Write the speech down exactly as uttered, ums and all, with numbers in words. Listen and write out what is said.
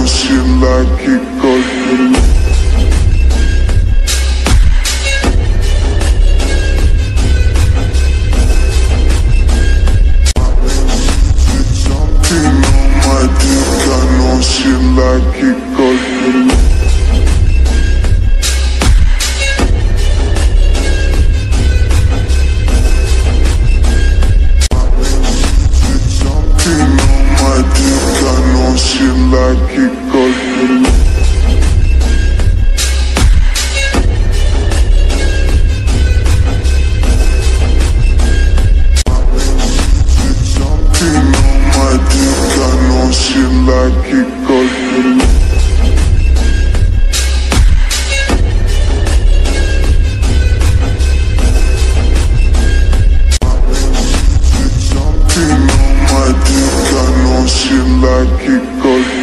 know she like it 'cause she like it 'cause something on my dick, I know she like it 'cause something on my dick, I know she like it 'cause something on my dick, I know she like it 'cause